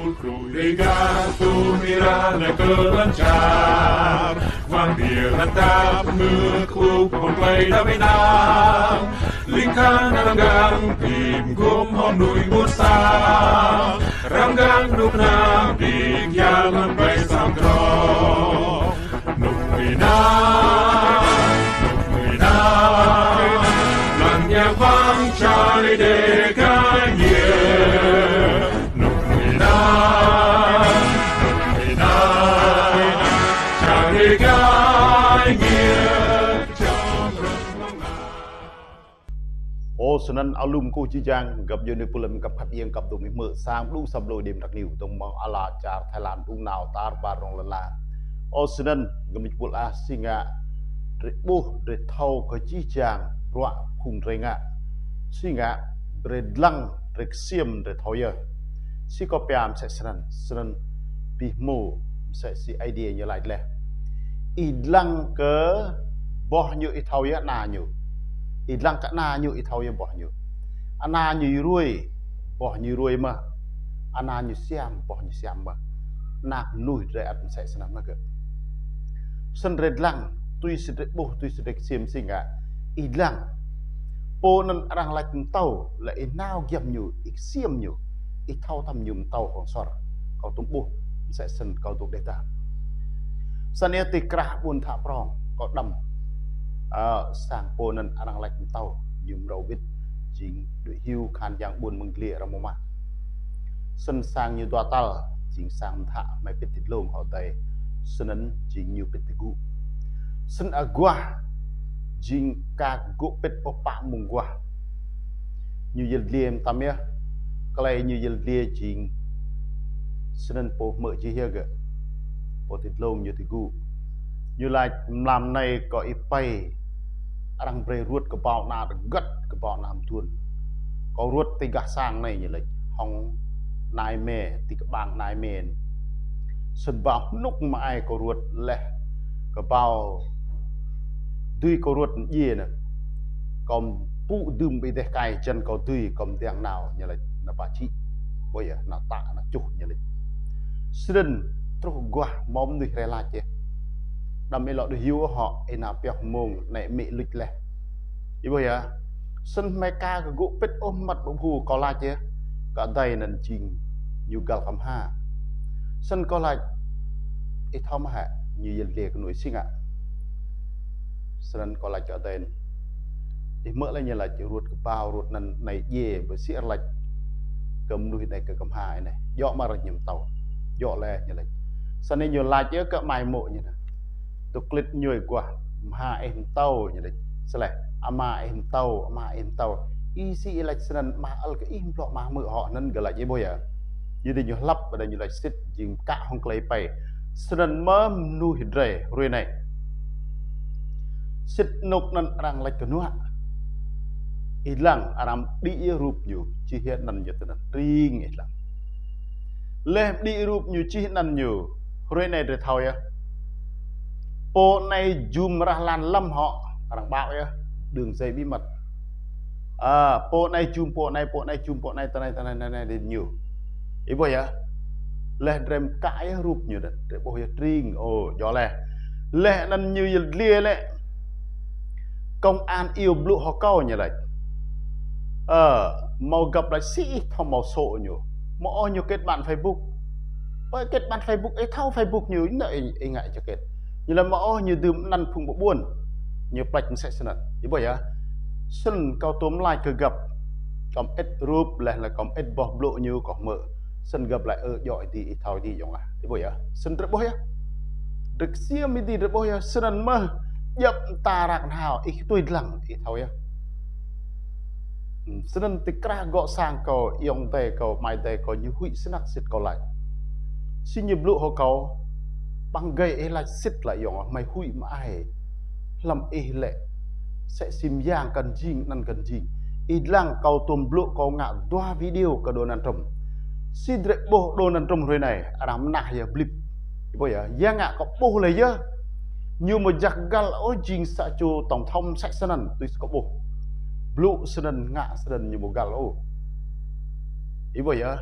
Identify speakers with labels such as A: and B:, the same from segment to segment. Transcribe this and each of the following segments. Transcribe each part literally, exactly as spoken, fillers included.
A: Regato mirada kelancar Wanneer het dapet groep ontleed dat wij naam Lingkan ranggang tim gom hondui musa Ranggang nuk nam dik yaman bay samdro Nuk wina Nuk wina Lan yang vang cari dekanya Nuk wina Nuk wina Cari dekanya
B: Ô sân ăn alum cô chi giang gặp dân phụ lâm gặp khách yên gặp tụi mình mở sang đủ sập lôi đêm đặc nhiều tụi mong ala char Thái Lan đúng nào ta ba rong lần là ô sân ăn gặp mình phụ la singa để bu để thâu cái chi giang rọa khung rây ngạ singa để lăng để xiêm để thâu giờ si có piam sẽ sân ăn sân ăn bị mù sẽ si idea như lại lẹ ít lăng cỡ bỏ nhiều ít thâu giờ na nhiều ít lăng cả na nhiều ít thâu giờ bỏ nhiều anh na nhiều ruồi bỏ nhiều ruồi mà anh na nhiều xem bỏ nhiều xem mà nạc nuôi để ăn sẽ sẽ làm cái sân red lăng tuy sẽ bố tuy sẽ xem sinh à ít lăng bố nên đang lại tàu lại nào dầm nhiều ít xem nhiều ít thâu thầm nhiều tàu còn sọt cầu tung bố sẽ sân cầu tung để ta sân này thì cả buồn thả prong có đầm sang po nên anh lại tàu dùng đầu vịt chính đội hưu khan giang buồn mừng lìa ra mà sân sang như toa tàu chính sang thả mấy bít thịt lông họ tay sân ấn chính nhiều bít thịt gu sân agua chính cả gỗ bít opa mùng qua như dân liêm tam nhé cái này như dân liêm chính sân ấn po mở chi here kìa po thịt lông như thịt gu như là làm này có ít pay đang bơi ruột cái bao na được gắt cái bao làm thuần có ruột thì gạt sang này như là hong nai mè thì cái bang nai mền sân bao nút mà ai có ruột lẹ cái bao tuy có ruột gì nè còn phụ đùm bị đè cài chân có tuy còn tiếng nào như là là bà chị bây giờ là tạ là chủ như là sân trâu gua móm đi ra lại chứ đam mê lọ được hiu họ em nào bèo mông này mẹ lịch lẹ, ý bây giờ sân mai ca cái gỗ pet ôm mặt bông hù có lại chứ cả đây là trình nhiều gạo khám ha sân có lại ít thom hạ như dân liệt nổi sinh ạ sân có lại cả đây thì mỡ lại như là chịu ruột cái bao ruột này này dê với xịa lạch cầm nuôi này cái cầm hai này dọ mà rồi nhầm tàu dọ lẹ như là sân này nhiều lại chứ cả mày mộ như này tục clip nhồi quả mà em tàu như đấy sao lại ama em tàu ama em tàu easy election mà al cái im lọ mà mượn họ nên gọi là gì bây giờ như thế nhiều lắp và đây như là xịt dìm cả không lấy bay sân mơ nuôi rể rồi này xịt nục nên đang lấy cái nữa ít lăng aram đi rụp nhiều chỉ hiện nằm như thế này riêng ít lăng lên đi rụp nhiều chỉ hiện nằm nhiều rồi này để thao ya bộ này zoom ra lan lâm họ thằng bạo nhá đường dây bí mật à bộ này zoom bộ này bộ này zoom bộ này tên này tên này này này đến nhiều ý bây giờ lên rem cãi rụp nhiều đấy để bộ hiện riêng ồ gió lẹ lẹ năn như lia lẹ công an yêu blue họ câu như này ờ màu gặp lại sĩ thằng màu sộ nhiều mỏ nhiều kết bạn Facebook với kết bạn Facebook ấy thao Facebook nhiều vậy ấy ngại cho kết như là mỏ như đơm năn phùng bộ buồn như bạch sẽ sân ý bởi á sân cao tóm lại cơ gặp còn ít rúp lại là còn ít bọc lộ như còn mở sân gặp lại ở giỏi thì thao đi giống à ý bởi á sân rất bối á được xiêm đi rất bối á sân mơ dập ta rạc nào ít tôi lặng ý thao á sân tích ra gõ sang cầu yong tề cầu mai tề cầu như hụi sân nắc xịt cầu lại xin nhập lộ họ cầu bằng gây ấy là xịt lại yong mày hụi mà ai làm ý lệ sẽ xìm giang cần gì năn cần gì ít lăng cầu tùm lộ cầu ngạ đoa video cả đồ năn trồng xin rệ bộ đồ năn trồng rồi này ám nạ ya blip bây giờ giang ngạ có bố lấy chứ như một giặc gal ôi jing sa chu tổng thông sẽ sân tôi có bố blue sân ngạ sân như một gal ô ý bây giờ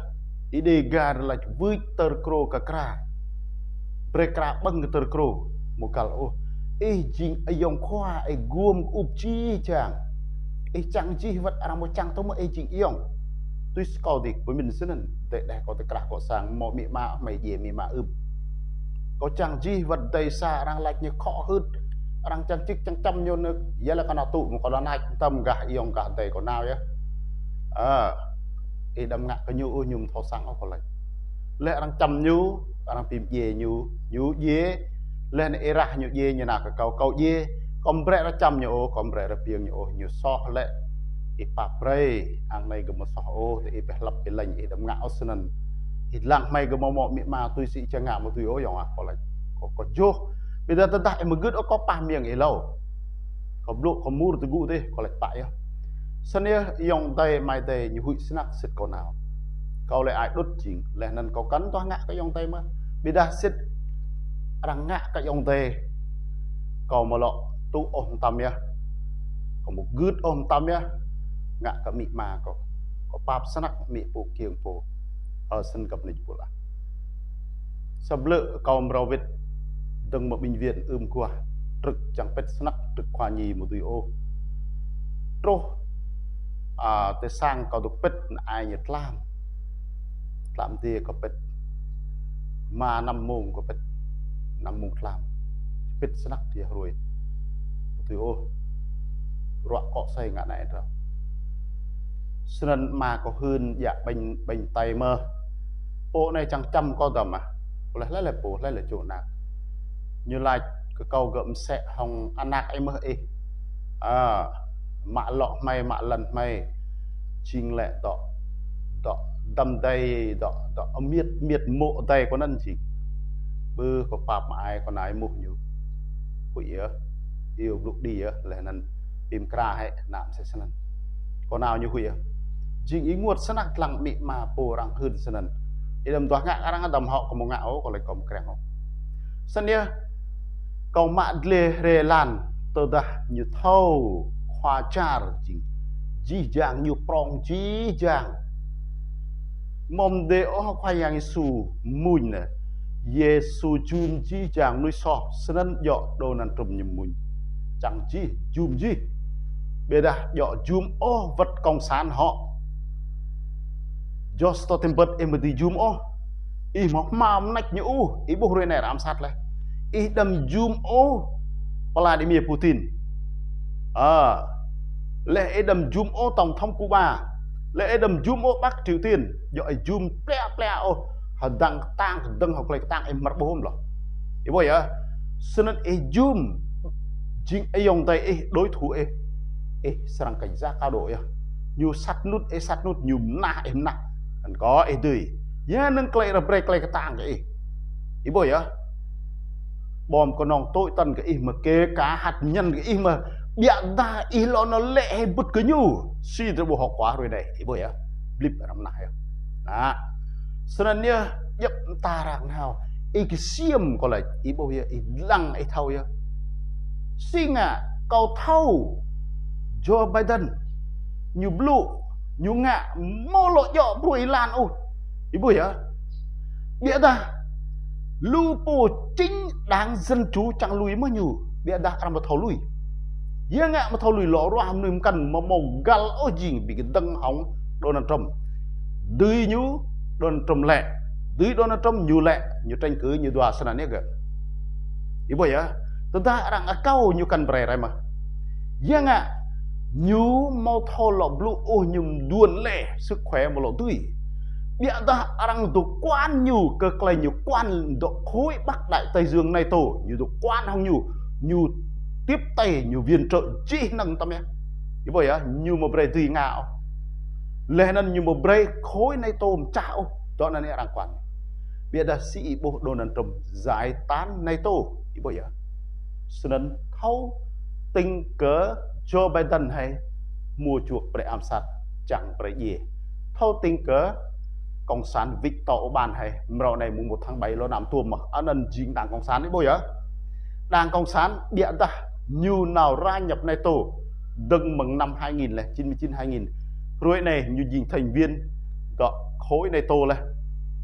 B: idega là vui tơ cro cả kra brekra băng tơ cro một cal ô ê jing ai yong khoa ai guom up chi chang ê chang chi vật ara mo chang to mo ê jing yong tôi câu thì với mình xin nên để để có thể cả có sang mò mị ma mày gì mị ma ưm có chàng chi vật đầy xa đang lạch như khó hơn đang chăng chích chăng chăm nhôn nữa giờ là con nào tụ một con đó này tâm gà yong gà đầy còn nào nhá à thì đâm ngã cái nhu nhung thọ sang nó còn lại lẽ đang chăm nhu đang tìm về nhu nhu dế lên era nhu dế như nào cái câu câu dế con bre nó chăm nhu con bre nó pieng nhu nhu so lẽ ipa pray ang này cái một so ô thì ipa lập cái lệnh đâm ngã sân ít lăng mày cái mò mò miệng mà tôi sĩ chẳng ngã một tôi ối à còn lại có có vô bây giờ tôi tại mà gứt nó có pa miệng ấy lâu có lộ có mua từ gu thế còn lại bại á sân nhá yong tay mai tay như hụi snack xịt con nào câu lại ai đốt chỉnh lại nên có cắn toa ngã cái yong tay mà bây giờ xịt đang ngã cái yong tay còn một lọ tu ôm tâm nhá còn một gứt ôm tâm nhá ngã cái mị mà có có pap snack mị bộ kiềng bộ ở sân cập lịch bộ là sập lợ cầu màu việt đừng một bệnh viện ươm qua trực chẳng pet snack trực khoa nhì một tuổi ô trô à tới sang cầu được pet ai nhật làm làm gì có pet mà năm mùng có pet năm mùng làm pet snack thì rồi một tuổi ô rọa cọ say ngã này rồi sân mà có hơn dạ bệnh bệnh tay mơ bộ này chẳng trăm con tầm à lấy lấy là bộ lấy là chỗ nào như là cái câu gậm sẽ hồng ăn nạc em mơ ê à mạ lọ mày mạ lần mày chinh lẹ đọ đọ đâm đây đọ đọ miệt miệt mộ đây có nân chỉ bư có pap mà ai còn ai mù nhiều quỷ á yêu lúc đi á là nân tìm kra hay nạm sẽ sân còn nào như quỷ á chính ý nguột sân nặng lặng mị mà bồ răng hơn sân thì đầm toa ngã đang đầm họ có một ngạo còn lại có một kẹo không sân nhá cầu mạ lê rê lan tơ đã như thâu hoa char chỉ chỉ dạng như prong chỉ dạng mong để ở khoai yang su mùi nè Giêsu chun chỉ dạng nuôi sọ sân dọ đồ năn trùm như mùi chẳng chỉ chùm gì bây giờ dọ chùm ô vật công sản họ just to tempat emati zoom oh ih mau mam naik nyu uh ibu hore ner amsat le ih dam zoom oh Vladimir Putin à lệ đầm zoom oh tổng thống Cuba lệ đầm zoom oh Bắc Triều Tiên gọi zoom ple ple oh họ đăng tang đăng học lại tang em mất bố hôm rồi ibu ya senen ih zoom chính ai dùng tay ih đối thủ ih ih serang cảnh giác cao độ ya nhiều sát nút ih sát nút nhiều na em na anh có ấy tươi ya nâng clay ra break clay cái tang cái ý bồi á bom con nòng tội tần cái ý mà kê cá hạt nhân cái ý mà biện ta ý lo nó lệ bứt cứ nhu suy từ bộ học quá rồi này ý bồi á blip ở năm nay đó cho nên nhá dập ta rằng nào ý cái xiêm còn lại ý bồi á ý lăng ý thâu á xin à cầu thâu Joe Biden như blue nhu ngạ mô lộ dọ bùi lan ô ý bùi á bịa ta lưu bù chính đáng dân chú chẳng lùi mà nhủ bịa ta ăn mà thầu lùi dễ ngạ mà thầu lùi lọ rõ hàm nìm cần mà màu gal ô gì bị cái đăng hóng Donald Trump đuôi nhú Donald Trump lẹ đuôi Donald Trump nhú lẹ như tranh cứ như đoà sân này kìa ý bùi á tụi ta đang ở cao như cần bè này mà dễ ngạ nhú mau thô lọ blue ô nhung đuôn lệ sức khỏe một lọ tươi bịa ta đang tụ quan nhù cơ clay nhiều quan độ khối Bắc Đại Tây Dương này tổ như tụ quan không nhù nhù tiếp tay nhiều viên trợ chi năng tâm em như vậy á như một bề tùy ngạo lệ nên như một bề khối này tôm chảo đó là này đang quan bịa ta sĩ bộ Donald Trump giải tán này tổ như vậy á cho nên thâu tình cỡ Joe Biden hay mua chuộc để ám sát chẳng phải gì thâu tình cỡ cộng sản Victor Orbán hay màu này mùng một tháng bảy lo làm tuồng mà anh ân chính đảng cộng sản đấy bôi á đảng cộng sản địa ta nhiều nào ra nhập này tổ đừng mừng năm hai nghìn chín mươi chín hai nghìn rồi này như thành viên gọi khối này tổ này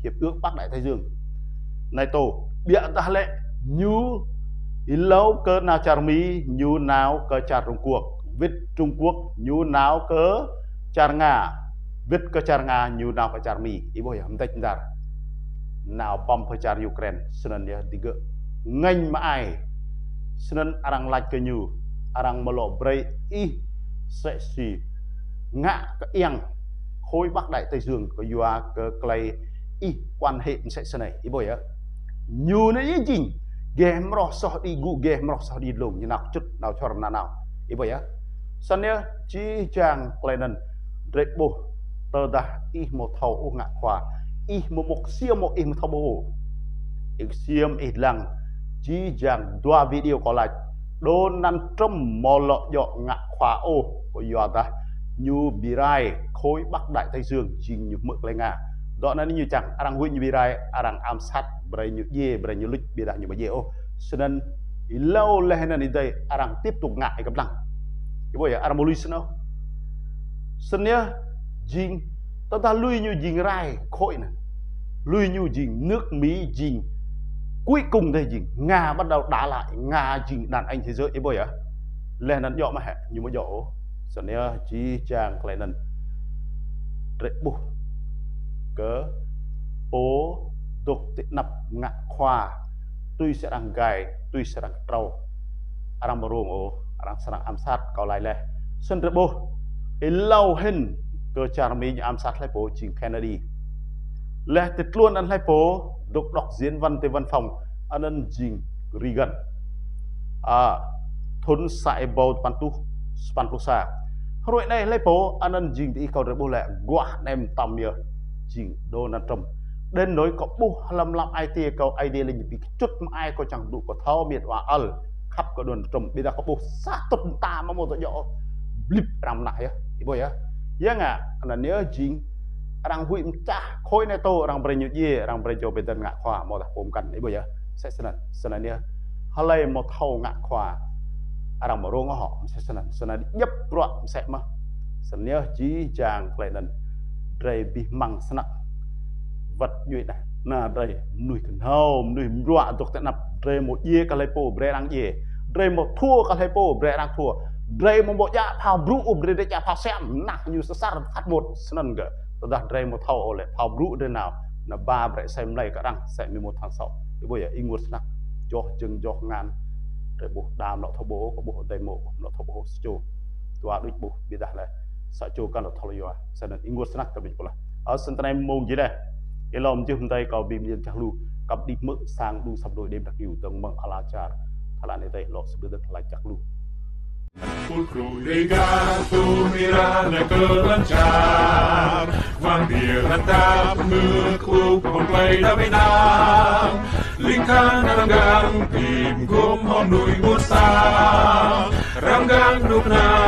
B: hiệp ước Bắc Đại Tây Dương này tổ bịa ta lệ như lâu cơ nào char mi như nào cơ char Trung Quốc viết Trung Quốc như nào cơ char Nga viết cơ char Nga như nào cơ char mi ibu ya mtek dar nào bom cơ char Ukraine senen dia tiga ngành mà ai senen arang laj ke như arang melo brei i sẽ si ngạ cái yên khối Bắc Đại Tây Dương có dua ke clay i quan hệ sẽ senen này ibu ya như này gì game rosoh di gu game rosoh di lung như nào chút nào cho nào nào ibu ya sanya chi chang klenen rebo tơ da i một thầu u ngạ khoa i một một xiêm một im thầu bồ ik xiêm ít lăng chi chang dua video có lại Donald Trump mò lọ dọ ngạ khoa ô của dọa ta như birai khối Bắc Đại Tây Dương chinh như mực lên Nga đó là như chẳng arang huy như birai arang am sát bray như ye bray như lịch bia như bây giờ ô cho nên lâu lên này đây arang tiếp tục ngại gặp lăng cái bây giờ arang lui xin đâu xin nhá jing ta ta lui như jing rai khôi này lui như jing nước Mỹ jing cuối cùng đây jing Nga bắt đầu đá lại Nga jing đàn anh thế giới cái bây giờ lên nó dọ mà hẹ như mà dọ xin nhá chi chàng lại nên rệ bu cớ bố đục tị nập ngạ khoa tuy sẽ đang gài tuy sẽ đang trâu arang barung ô arang serang am sát kau lại leh sân rệp bố lâu hình cơ char mi am sát lại bố chính Kennedy leh tịt luôn ăn lại bố đục đọc diễn văn tới văn phòng anh ăn chính Reagan à thôn sai bầu pantu pantu sa rồi này lại bố anh ăn chính thì kau rệp bố lẹ quá nem tầm nhờ chính Donald Trump đến nỗi có bu làm làm ai tia câu ai tia lên bị chút mà ai có chẳng đủ có thao miệt và al khắp có Donald Trump bây giờ có bu sát tuần ta mà một tụi nhỏ blip làm lại á thì bây giờ giang à là nhớ chính đang huy cha khối này to đang bơi như gì đang bơi cho bên tân ngạ khoa một là ôm cần đấy bây giờ sẽ sân sân này nhớ họ lấy một thầu ngạ khoa đang mở rong họ sẽ sân sân này nhấp loạn sẽ mà sân nhớ chỉ chàng lại lần đây bị măng sân vật như này là đây nuôi cần hầu nuôi rọa tục tại nạp đây một ye cả lấy po bre đang ye đây một thua cả lấy po bre đang thua đây một bộ dạ phao bru bre đây dạ phao xem nặng như sơ sát phát một sân gờ tôi đặt đây một thầu lại phao bru đây nào là ba bre xem này cả đang xem mười một tháng sáu thì bây giờ in một nặng cho chừng cho ngàn rồi bộ đàm nó thâu bố có bộ đây mộ nó thâu bố châu tua đứt bộ biết đã là sợ châu căn nó thâu rồi sẽ là in một nặng cái mình là ở sân này mông gì đây cái lòng chưa hôm nay có bìm liên chắc lu cặp đi mỡ sang đu sập đôi đêm đặc hiệu tầng bằng alachar thà là này đây lọ sập được lại chắc lu
A: Pulcru legato mirane kelancar Vang dia tap meklup play da benang Lingkan ranggang tim gom honui musa Ranggang dukna